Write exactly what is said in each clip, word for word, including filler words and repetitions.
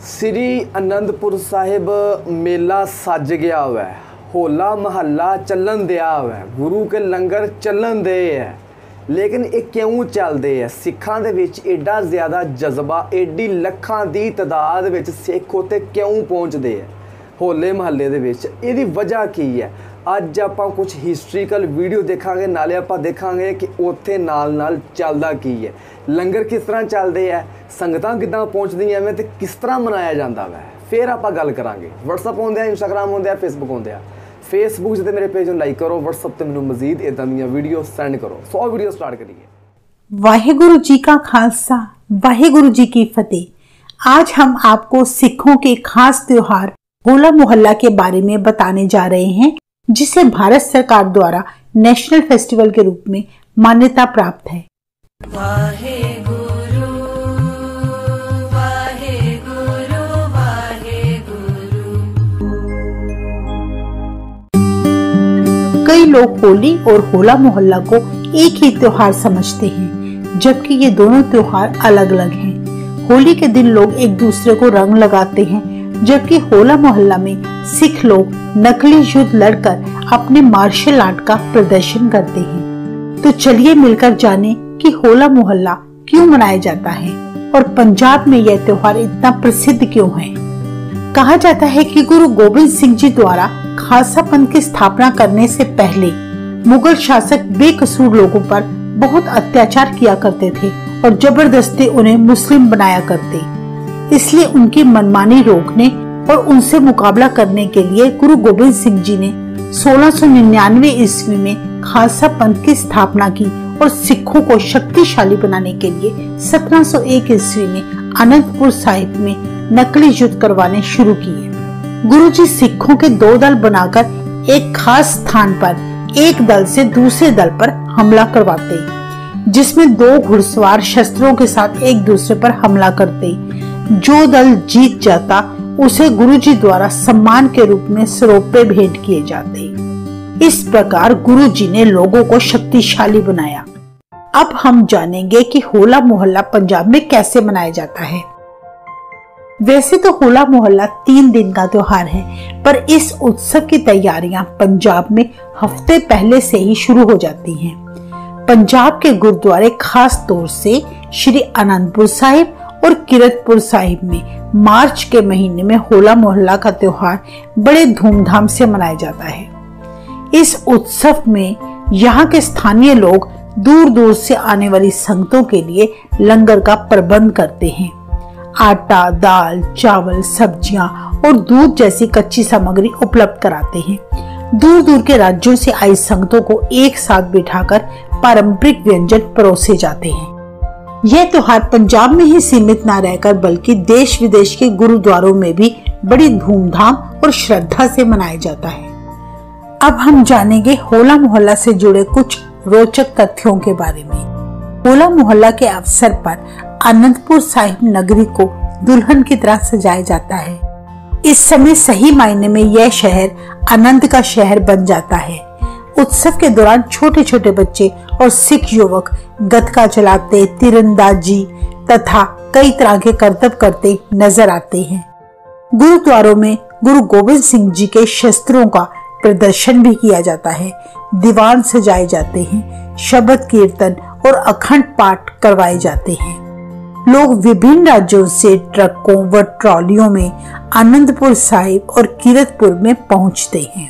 श्री आनंदपुर साहिब मेला सज गया हुआ है, होला महल्ला चलन दिया हुआ है, गुरु के लंगर चलन दे है। लेकिन ये क्यों चलते हैं? सिखां दे विच एडा ज़्यादा जज्बा, एडी लखां दी तादाद विच सिख उत्ते क्यों पहुँचते हैं होले महल्ले दे विच? इहदी वजह की है? अज आपां कुछ हिस्टोरीकल वीडियो देखांगे, नाले आपां देखांगे कि उत्थे नाल नाल चलदा की है, लंगर किस तरह चलते हैं, संगतां किद्दां पहुँचदियां मैं ते किस तरह मनाया जाता वै। फिर आपां गल करांगे। व्हाट्सअप होंदे, इंस्टाग्राम होंदे, फेसबुक होंदे। फेसबुक से मेरे पेज लाइक करो, व्हाट्सअप ते मैनूं मजीद इदां दीयां वीडियो सेंड करो। सौ वीडियो स्टार्ट करिए। वाहेगुरु जी का खालसा, वाहेगुरु जी की फतेह। आज हम आपको सिखों के खास त्योहार होला मोहल्ला के बारे में बताने जा रहे हैं, जिसे भारत सरकार द्वारा नेशनल फेस्टिवल के रूप में मान्यता प्राप्त है। वाहेगुरु वाहेगुरु वाहेगुरु। कई लोग होली और होला मोहल्ला को एक ही त्योहार समझते हैं, जबकि ये दोनों त्योहार अलग अलग हैं। होली के दिन लोग एक दूसरे को रंग लगाते हैं, जबकि होला मोहल्ला में सिख लोग नकली युद्ध लड़कर अपने मार्शल आर्ट का प्रदर्शन करते हैं। तो चलिए मिलकर जाने कि होला मोहल्ला क्यों मनाया जाता है और पंजाब में यह त्योहार इतना प्रसिद्ध क्यों है। कहा जाता है कि गुरु गोबिंद सिंह जी द्वारा खालसा पंथ की स्थापना करने से पहले मुगल शासक बेकसूर लोगों पर बहुत अत्याचार किया करते थे और जबरदस्ती उन्हें मुस्लिम बनाया करते। इसलिए उनकी मनमानी रोकने और उनसे मुकाबला करने के लिए गुरु गोबिंद सिंह जी ने सोलह सौ निन्यानवे ईस्वी में खालसा पंथ की स्थापना की और सिखों को शक्तिशाली बनाने के लिए सत्रह सौ एक ईस्वी में आनंदपुर साहिब में नकली युद्ध करवाने शुरू किए। गुरु जी सिखों के दो दल बनाकर एक खास स्थान पर एक दल से दूसरे दल पर हमला करवाते, जिसमें दो घुड़सवार शस्त्रों के साथ एक दूसरे पर हमला करते। जो दल जीत जाता उसे गुरुजी द्वारा सम्मान के रूप में सरोपे भेंट किए जाते। इस प्रकार गुरुजी ने लोगों को शक्तिशाली बनाया। अब हम जानेंगे कि होला मोहल्ला पंजाब में कैसे मनाया जाता है। वैसे तो होला मोहल्ला तीन दिन का त्योहार है, पर इस उत्सव की तैयारियां पंजाब में हफ्ते पहले से ही शुरू हो जाती हैं। पंजाब के गुरुद्वारे खास तौर से श्री आनंदपुर साहिब और किरतपुर साहिब में मार्च के महीने में होला मोहल्ला का त्योहार बड़े धूमधाम से मनाया जाता है। इस उत्सव में यहाँ के स्थानीय लोग दूर दूर से आने वाली संगतों के लिए लंगर का प्रबंध करते हैं। आटा, दाल, चावल, सब्जियां और दूध जैसी कच्ची सामग्री उपलब्ध कराते हैं। दूर दूर के राज्यों से आई संगतों को एक साथ बिठाकर पारंपरिक व्यंजन परोसे जाते हैं। यह त्योहार पंजाब में ही सीमित न रहकर बल्कि देश विदेश के गुरुद्वारों में भी बड़ी धूमधाम और श्रद्धा से मनाया जाता है। अब हम जानेंगे होला मोहल्ला से जुड़े कुछ रोचक तथ्यों के बारे में। होला मोहल्ला के अवसर पर आनंदपुर साहिब नगरी को दुल्हन की तरह सजाया जाता है। इस समय सही मायने में यह शहर आनंद का शहर बन जाता है। उत्सव के दौरान छोटे छोटे बच्चे और सिख युवक गतका चलाते, तीरंदाजी तथा कई तरह के करतब करते नजर आते हैं। गुरुद्वारों में गुरु गोबिंद सिंह जी के शस्त्रों का प्रदर्शन भी किया जाता है। दीवान सजाए जाते हैं, शब्द कीर्तन और अखंड पाठ करवाए जाते हैं। लोग विभिन्न राज्यों से ट्रकों व ट्रॉलियों में आनंदपुर साहिब और किरतपुर में पहुंचते हैं।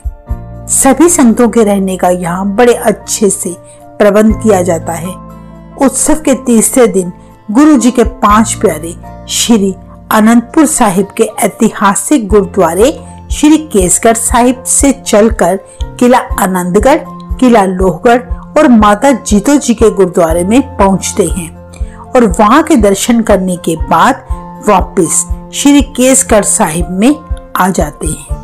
सभी संगतों के रहने का यहाँ बड़े अच्छे से प्रबंध किया जाता है। उत्सव के तीसरे दिन गुरु जी के पांच प्यारे श्री आनंदपुर साहिब के ऐतिहासिक गुरुद्वारे श्री केसगढ़ साहिब से चलकर किला आनंदगढ़, किला लोहगढ़ और माता जीतो जी के गुरुद्वारे में पहुंचते हैं और वहां के दर्शन करने के बाद वापस श्री केसगढ़ साहिब में आ जाते हैं।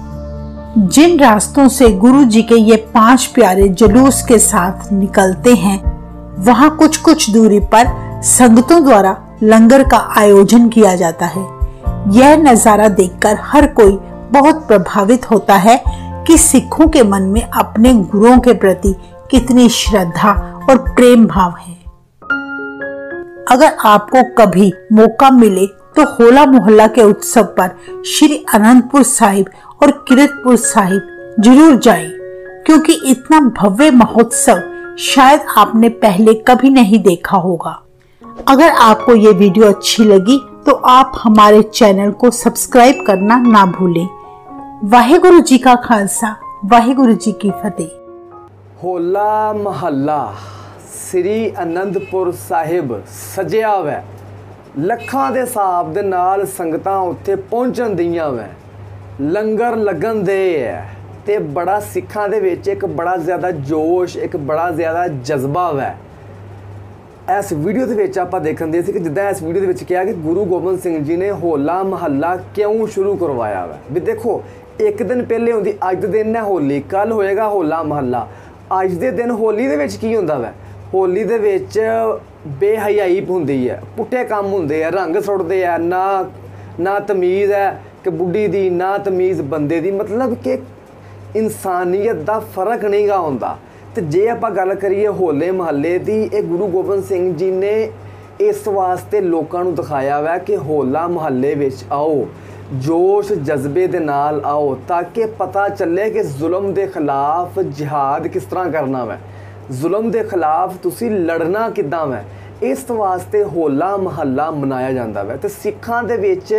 जिन रास्तों से गुरु जी के ये पांच प्यारे जुलूस के साथ निकलते हैं, वहां कुछ कुछ दूरी पर संगतों द्वारा लंगर का आयोजन किया जाता है। यह नजारा देखकर हर कोई बहुत प्रभावित होता है कि सिखों के मन में अपने गुरुओं के प्रति कितनी श्रद्धा और प्रेम भाव है। अगर आपको कभी मौका मिले तो होला मोहल्ला के उत्सव पर श्री अनंतपुर साहिब और किरतपुर साहिब जरूर जाएं, क्योंकि इतना भव्य महोत्सव शायद आपने पहले कभी नहीं देखा होगा। अगर आपको ये वीडियो अच्छी लगी तो आप हमारे चैनल को सब्सक्राइब करना ना भूलें। वाहेगुरु जी का खालसा, वाहेगुरु जी की फतेह। होला महल्ला श्री अनंदपुर ਸਾਹਿਬ ਸਜਿਆ ਵੈ, ਲੱਖਾਂ ਦੇ ਹਿਸਾਬ ਦੇ ਨਾਲ ਸੰਗਤਾਂ ਉੱਥੇ ਪਹੁੰਚਣ ਦੀਆਂ ਵੈ, ਲੰਗਰ ਲੱਗਣ ਦੇ ਹੈ ਤੇ ਬੜਾ ਸਿੱਖਾਂ ਦੇ ਵਿੱਚ ਇੱਕ ਬੜਾ ਜ਼ਿਆਦਾ ਜੋਸ਼, ਇੱਕ ਬੜਾ ਜ਼ਿਆਦਾ ਜਜ਼ਬਾ ਵੈ। ਇਸ ਵੀਡੀਓ ਦੇ ਵਿੱਚ ਆਪਾਂ ਦੇਖਣ ਦੇ ਸੀ ਕਿ ਜਿੱਦਾਂ ਇਸ ਵੀਡੀਓ ਦੇ ਵਿੱਚ ਕਿਹਾ ਕਿ ਗੁਰੂ ਗੋਬਿੰਦ ਸਿੰਘ ਜੀ ਨੇ होला महल्ला ਕਿਉਂ ਸ਼ੁਰੂ ਕਰਵਾਇਆ ਵੈ। ਵੀ ਦੇਖੋ ਇੱਕ ਦਿਨ ਪਹਿਲੇ ਹੁੰਦੀ, ਅੱਜ ਦੇ ਦਿਨ ਹੈ ਹੋਲੀ, ਕੱਲ ਹੋਏਗਾ होला महल्ला। ਅੱਜ ਦੇ ਦਿਨ ਹੋਲੀ ਦੇ ਵਿੱਚ ਕੀ ਹੁੰਦਾ ਵੈ? ਹੋਲੀ ਦੇ ਵਿੱਚ ਬੇਹਯਾਈ ਹੁੰਦੀ ਹੈ, ਪੁੱਠੇ ਕੰਮ ਹੁੰਦੇ ਆ, ਰੰਗ ਸੁੱਟਦੇ ਆ, ਨਾ ਨਾ ਤਮੀਜ਼ ਹੈ ਕਿ ਬੁੱਢੀ ਦੀ, ਨਾ ਤਮੀਜ਼ ਬੰਦੇ ਦੀ, ਮਤਲਬ ਕਿ ਇਨਸਾਨੀਅਤ ਦਾ ਫਰਕ ਨਹੀਂਗਾ ਹੁੰਦਾ। ਤੇ ਜੇ ਆਪਾਂ ਗੱਲ ਕਰੀਏ ਹੋਲੇ ਮਹੱਲੇ ਦੀ, ਇਹ ਗੁਰੂ ਗੋਬਿੰਦ ਸਿੰਘ ਜੀ ਨੇ ਇਸ ਵਾਸਤੇ ਲੋਕਾਂ ਨੂੰ ਦਿਖਾਇਆ ਵਾ ਕਿ होला ਮਹੱਲੇ ਵਿੱਚ ਆਓ, ਜੋਸ਼ ਜਜ਼ਬੇ ਦੇ ਨਾਲ ਆਓ, ਤਾਂ ਕਿ ਪਤਾ ਚੱਲੇ ਕਿ ਜ਼ੁਲਮ ਦੇ ਖਿਲਾਫ ਜਿਹਾਦ ਕਿਸ ਤਰ੍ਹਾਂ ਕਰਨਾ ਵਾ, ਜ਼ੁਲਮ ਦੇ ਖਿਲਾਫ ਤੁਸੀਂ ਲੜਨਾ ਕਿੱਦਾਂ ਵਾ। ਇਸ ਵਾਸਤੇ होला महल्ला ਮਨਾਇਆ ਜਾਂਦਾ ਵਾ। ਤੇ ਸਿੱਖਾਂ ਦੇ ਵਿੱਚ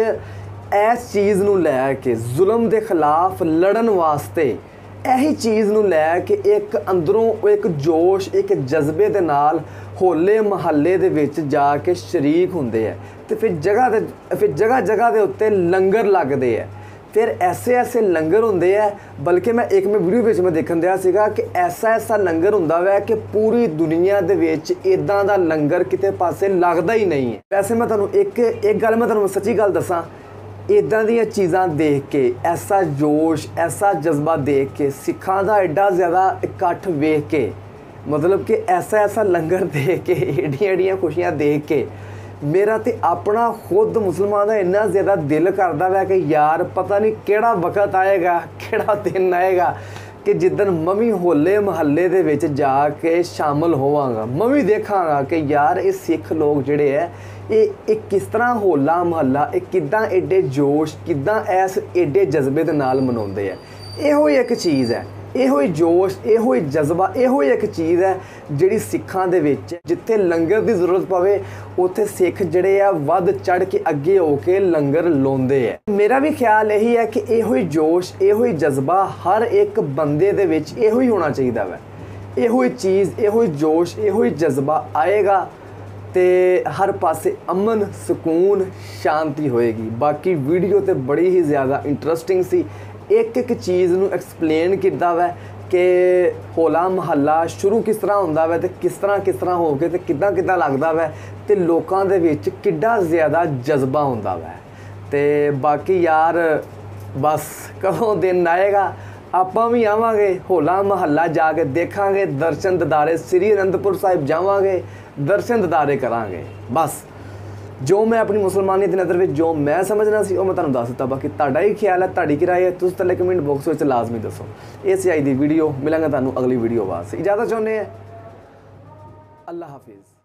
ਇਸ ਚੀਜ਼ ਨੂੰ ਲੈ ਕੇ, ਜ਼ੁਲਮ ਦੇ ਖਿਲਾਫ ਲੜਨ ਵਾਸਤੇ ਇਹੀ ਚੀਜ਼ ਨੂੰ ਲੈ ਕੇ ਇੱਕ ਅੰਦਰੋਂ ਇੱਕ ਜੋਸ਼, ਇੱਕ ਜਜ਼ਬੇ ਦੇ ਨਾਲ ਹੋਲੇ ਮਹੱਲੇ ਦੇ ਵਿੱਚ ਜਾ ਕੇ ਸ਼ਰੀਕ ਹੁੰਦੇ ਆ। ਤੇ ਫਿਰ ਜਗ੍ਹਾ ਤੇ ਫਿਰ ਜਗ੍ਹਾ ਜਗ੍ਹਾ ਦੇ ਉੱਤੇ ਲੰਗਰ ਲੱਗਦੇ ਆ। ਫਿਰ ਐਸੇ ਐਸੇ ਲੰਗਰ ਹੁੰਦੇ ਆ, ਬਲਕਿ ਮੈਂ ਇੱਕ ਮੈਂ ਵੀਡੀਓ ਵਿੱਚ ਮੈਂ ਦੇਖਣ ਦਿਆ ਸੀਗਾ ਕਿ ਐਸਾ ਐਸਾ ਲੰਗਰ ਹੁੰਦਾ ਵਾ ਕਿ ਪੂਰੀ ਦੁਨੀਆ ਦੇ ਵਿੱਚ ਇਦਾਂ ਦਾ ਲੰਗਰ ਕਿਤੇ ਪਾਸੇ ਲੱਗਦਾ ਹੀ ਨਹੀਂ ਹੈ। ਵੈਸੇ ਮੈਂ ਤੁਹਾਨੂੰ ਇੱਕ ਇੱਕ ਗੱਲ ਮੈਂ ਤੁਹਾਨੂੰ ਸੱਚੀ ਗੱਲ ਦੱਸਾਂ, ਇੱਦਾਂ ਦੀਆਂ ਚੀਜ਼ਾਂ ਦੇਖ ਕੇ, ਐਸਾ ਜੋਸ਼, ਐਸਾ ਜਜ਼ਬਾ ਦੇਖ ਕੇ, ਸਿੱਖਾਂ ਦਾ ਐਡਾ ਜ਼ਿਆਦਾ ਇਕੱਠ ਵੇਖ ਕੇ, ਮਤਲਬ ਕਿ ਐਸਾ ਐਸਾ ਲੰਗਰ ਦੇਖ ਕੇ, ਏਡੀਆਂ ਏਡੀਆਂ ਖੁਸ਼ੀਆਂ ਦੇਖ ਕੇ ਮੇਰਾ ਤੇ ਆਪਣਾ ਖੁਦ ਮੁਸਲਮਾਨ ਦਾ ਇੰਨਾ ਜ਼ਿਆਦਾ ਦਿਲ ਕਰਦਾ ਵਾ ਕਿ ਯਾਰ ਪਤਾ ਨਹੀਂ ਕਿਹੜਾ ਵਕਤ ਆਏਗਾ, ਕਿਹੜਾ ਦਿਨ ਆਏਗਾ ਕਿ ਜਿੱਦਣ ਮੈਂ ਵੀ ਹੋਲੇ ਮਹੱਲੇ ਦੇ ਵਿੱਚ ਜਾ ਕੇ ਸ਼ਾਮਲ ਹੋਵਾਂਗਾ। ਮੈਂ ਵੀ ਦੇਖਾਂਗਾ ਕਿ ਯਾਰ ਇਹ ਸਿੱਖ ਲੋਕ ਜਿਹੜੇ ਹੈ ਇਹ ਇਹ ਕਿਸ ਤਰ੍ਹਾਂ होला महल्ला, ਇਹ ਕਿੱਦਾਂ ਐਡੇ ਜੋਸ਼, ਕਿੱਦਾਂ ਐਸ ਐਡੇ ਜਜ਼ਬੇ ਦੇ ਨਾਲ ਮਨਾਉਂਦੇ ਆ। ਇਹੋ ਹੀ ਇੱਕ ਚੀਜ਼ ਹੈ, ਇਹੋ ਹੀ ਜੋਸ਼, ਇਹੋ ਹੀ ਜਜ਼ਬਾ, ਇਹੋ ਹੀ ਇੱਕ ਚੀਜ਼ ਹੈ ਜਿਹੜੀ ਸਿੱਖਾਂ ਦੇ ਵਿੱਚ, ਜਿੱਥੇ ਲੰਗਰ ਦੀ ਜ਼ਰੂਰਤ ਪਵੇ ਉੱਥੇ ਸਿੱਖ ਜਿਹੜੇ ਆ ਵੱਧ ਚੜ੍ਹ ਕੇ ਅੱਗੇ ਹੋ ਕੇ ਲੰਗਰ ਲਾਉਂਦੇ ਆ। ਮੇਰਾ ਵੀ ਖਿਆਲ ਇਹੀ ਹੈ ਕਿ ਇਹੋ ਹੀ ਜੋਸ਼, ਇਹੋ ਹੀ ਜਜ਼ਬਾ ਹਰ ਇੱਕ ਬੰਦੇ ਦੇ ਵਿੱਚ ਇਹੋ ਹੀ ਹੋਣਾ ਚਾਹੀਦਾ ਵਾ। ਇਹੋ ਹੀ ਚੀਜ਼, ਇਹੋ ਹੀ ਜੋਸ਼, ਇਹੋ ਹੀ ਜਜ਼ਬਾ ਆਏਗਾ ਤੇ ਹਰ ਪਾਸੇ ਅਮਨ, ਸਕੂਨ, ਸ਼ਾਂਤੀ ਹੋਏਗੀ। ਬਾਕੀ ਵੀਡੀਓ ਤੇ ਬੜੀ ਹੀ ਜ਼ਿਆਦਾ ਇੰਟਰਸਟਿੰਗ ਸੀ। ਇੱਕ ਇੱਕ ਚੀਜ਼ ਨੂੰ ਐਕਸਪਲੇਨ ਕੀਤਾ ਵਾ ਕਿ होला महल्ला ਸ਼ੁਰੂ ਕਿਸ ਤਰ੍ਹਾਂ ਹੁੰਦਾ ਵਾ ਤੇ ਕਿਸ ਤਰ੍ਹਾਂ ਕਿਸ ਤਰ੍ਹਾਂ ਹੋ ਕੇ ਤੇ ਕਿੱਦਾਂ ਕਿੱਦਾਂ ਲੱਗਦਾ ਵਾ ਤੇ ਲੋਕਾਂ ਦੇ ਵਿੱਚ ਕਿੱਡਾ ਜ਼ਿਆਦਾ ਜਜ਼ਬਾ ਹੁੰਦਾ ਵਾ। ਤੇ ਬਾਕੀ ਯਾਰ ਬਸ ਕਦੋਂ ਦਿਨ ਆਏਗਾ ਆਪਾਂ ਵੀ ਆਵਾਂਗੇ, होला महल्ला ਜਾ ਕੇ ਦੇਖਾਂਗੇ, ਦਰਸ਼ਨ ਦਿਦਾਰੇ ਸ੍ਰੀ ਅਨੰਦਪੁਰ ਸਾਹਿਬ ਜਾਵਾਂਗੇ, ਦਰਸ਼ਨ ਦਿਦਾਰੇ ਕਰਾਂਗੇ। ਬਸ ਜੋ ਮੈਂ ਆਪਣੀ ਮੁਸਲਮਾਨੀਅਤ ਦੀ ਨਜ਼ਰ ਵਿੱਚ ਜੋ ਮੈਂ ਸਮਝਣਾ ਸੀ ਉਹ ਮੈਂ ਤੁਹਾਨੂੰ ਦੱਸ ਦਿੱਤਾ। ਬਾਕੀ ਤੁਹਾਡਾ ਹੀ ਖਿਆਲ ਹੈ, ਤੁਹਾਡੀ ਕੀ ਰਾਏ ਹੈ, ਤੁਸੀਂ ਥੱਲੇ ਕਮੈਂਟ ਬਾਕਸ ਵਿੱਚ ਲਾਜ਼ਮੀ ਦੱਸੋ। ਇਹ ਸੀ ਅੱਜ ਦੀ ਵੀਡੀਓ, ਮਿਲਾਂਗਾ ਤੁਹਾਨੂੰ ਅਗਲੀ ਵੀਡੀਓ ਵਾਸਤੇ। ਇਜਾਜ਼ਤ ਚਾਹੁੰਦੇ ਹਾਂ, ਅੱਲਾ ਹਾਫਿਜ਼।